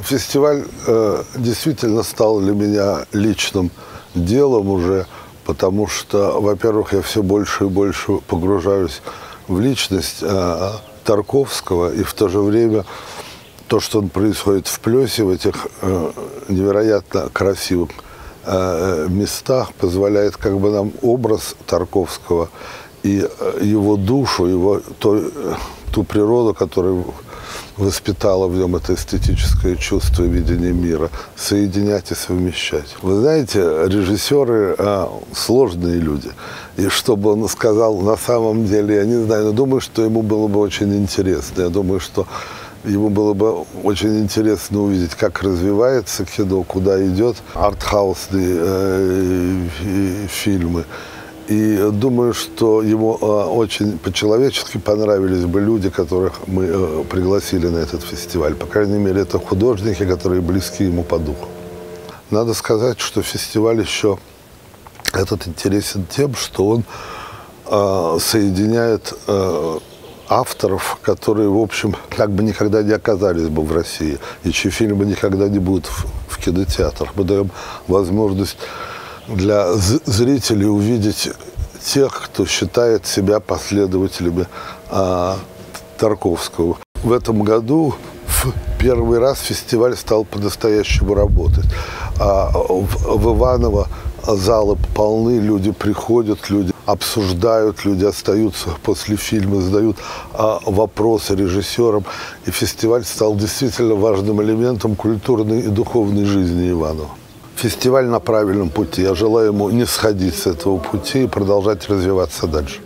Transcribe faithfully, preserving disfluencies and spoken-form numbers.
Фестиваль э, действительно стал для меня личным делом уже, потому что, во-первых, я все больше и больше погружаюсь в личность э, Тарковского, и в то же время то, что он происходит в Плёсе, в этих э, невероятно красивых э, местах, позволяет как бы нам образ Тарковского и его душу, его то, ту природу, которая воспитала в нем это эстетическое чувство и видение мира, соединять и совмещать. Вы знаете, режиссеры а, сложные люди. И что бы он сказал на самом деле, я не знаю, но думаю, что ему было бы очень интересно. Я думаю, что ему было бы очень интересно увидеть, как развивается кино, куда идет артхаусные э, фильмы. И думаю, что ему э, очень по-человечески понравились бы люди, которых мы э, пригласили на этот фестиваль. По крайней мере, это художники, которые близки ему по духу. Надо сказать, что фестиваль еще этот интересен тем, что он э, соединяет э, авторов, которые, в общем, как бы никогда не оказались бы в России, и чьи фильмы никогда не будут в, в кинотеатрах. Мы даем возможность для зрителей увидеть тех, кто считает себя последователями а, Тарковского. В этом году в первый раз фестиваль стал по-настоящему работать. А, в, в Иваново залы полны, люди приходят, люди обсуждают, люди остаются после фильма, задают а, вопросы режиссерам. И фестиваль стал действительно важным элементом культурной и духовной жизни Иванова. Фестиваль на правильном пути. Я желаю ему не сходить с этого пути и продолжать развиваться дальше.